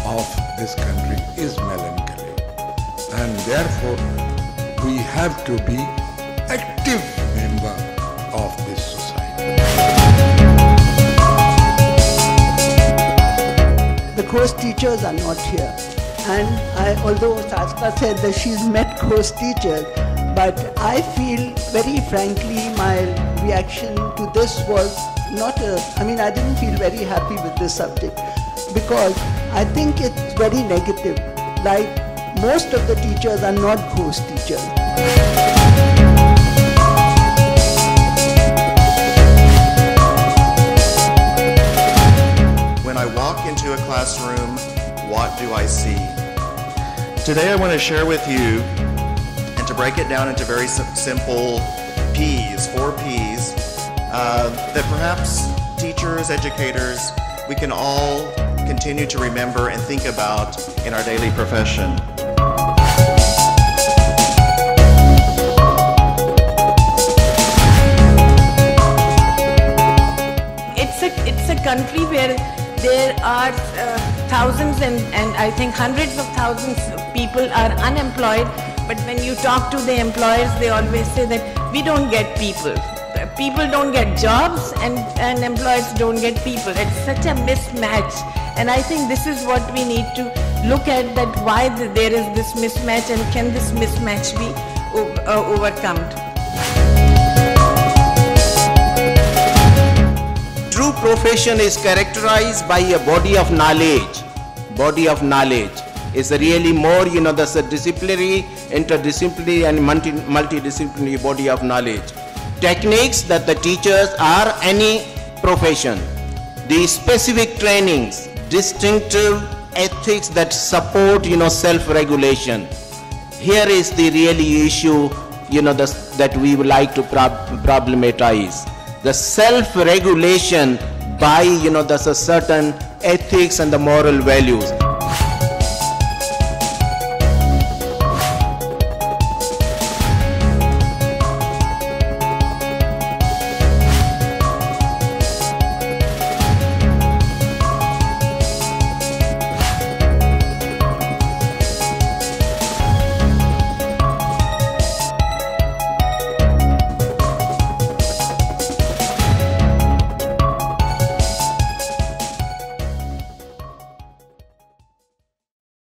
of this country is melancholy, and therefore we have to be active member of this society. The course teachers are not here, and although Sastra said that she's met course teachers, but I feel very frankly my reaction to this was I didn't feel very happy with this subject, because I think it's very negative. Like, most of the teachers are not course teachers. When I walk into a classroom, what do I see? Today I want to share with you, and to break it down into very simple P's, 4 P's, that perhaps teachers, educators, we can all continue to remember and think about in our daily profession. It's a country where there are thousands and I think hundreds of thousands of people are unemployed, but when you talk to the employers, they always say that we don't get people. People don't get jobs and employers don't get people. It's such a mismatch, and I think this is what we need to look at, that why there is this mismatch, and can this mismatch be overcome. True profession is characterized by a body of knowledge. Body of knowledge is really more, that's a disciplinary, interdisciplinary and multidisciplinary body of knowledge. Techniques that the teachers are any profession. The specific trainings, distinctive ethics that support, self-regulation. Here is the really issue, that we would like to problematize. The self-regulation by, a certain ethics and the moral values.